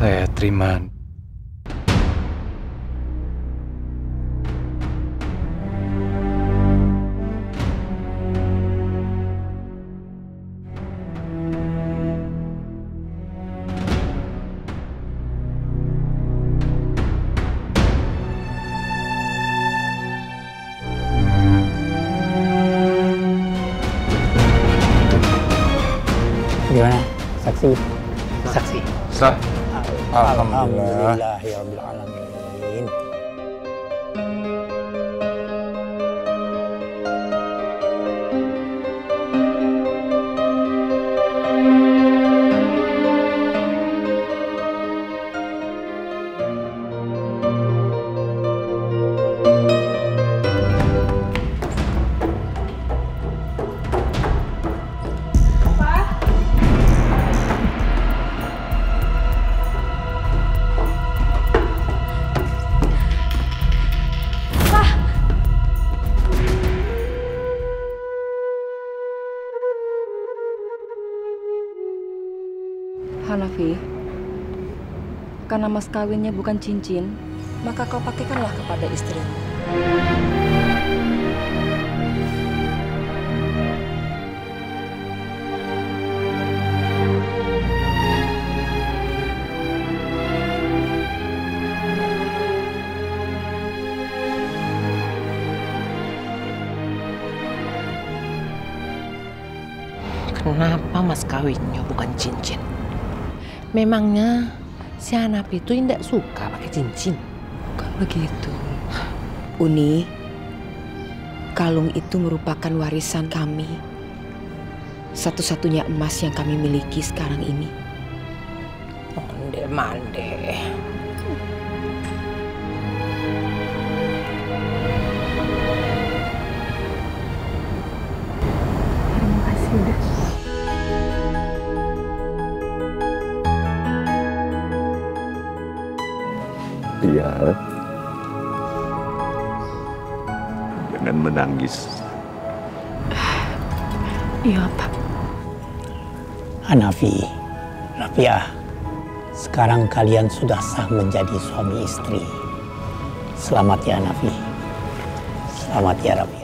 Saya terima. Gimana? Saksi? Saksi. Sah. Alhamdulillah ya Rabbil Alamin. Hanafi, karena mas kawinnya bukan cincin, maka kau pakaikanlah kepada istrimu. Kenapa mas kawinnya bukan cincin? Memangnya si Hanafi itu tidak suka pakai cincin? Bukan begitu. Uni, kalung itu merupakan warisan kami. Satu-satunya emas yang kami miliki sekarang ini. Mande-mande. Terima kasih, Dah. Iya. Jangan menangis. Iya, Pak. Hanafi, Rafiah, sekarang kalian sudah sah menjadi suami istri. Selamat ya Hanafi. Selamat ya Rafiah.